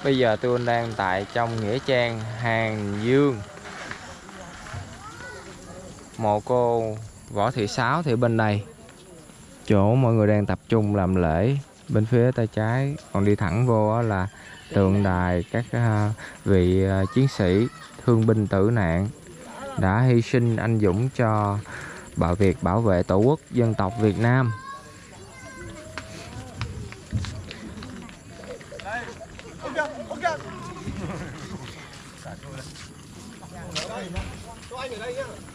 Bây giờ tôi đang tại trong nghĩa trang Hàng Dương. Mộ cô Võ Thị Sáu thì bên này, chỗ mọi người đang tập trung làm lễ bên phía tay trái, còn đi thẳng vô là tượng đài các vị chiến sĩ thương binh tử nạn đã hy sinh anh dũng cho việc bảo vệ Tổ quốc dân tộc Việt Nam. Cho anh ở đây nhá.